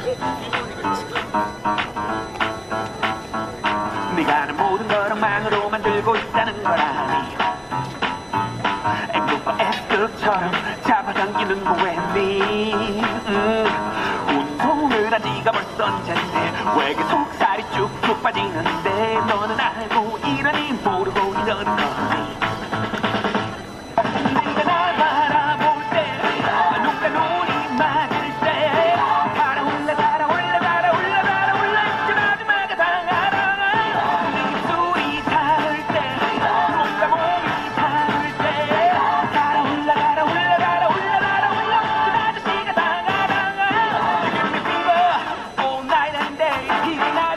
네가 하는 모든 걸 엉망으로 만들고 있다는 걸 아니. 앵무파 S급처럼 잡아당기는 거 웬니. 운동을 한 지가 벌써 언젠데 왜 이렇게 속살이 쭉쭉 빠지는데 너는